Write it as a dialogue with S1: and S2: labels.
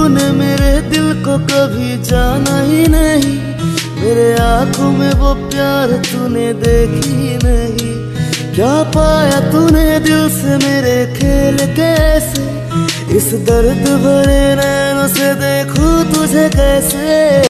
S1: तूने मेरे दिल को कभी जाना ही नहीं, मेरे आंखों में वो प्यार तूने देखी नहीं। क्या पाया तूने दिल से मेरे खेल कैसे, इस दर्द भरे नैनों से देखूं तुझे कैसे।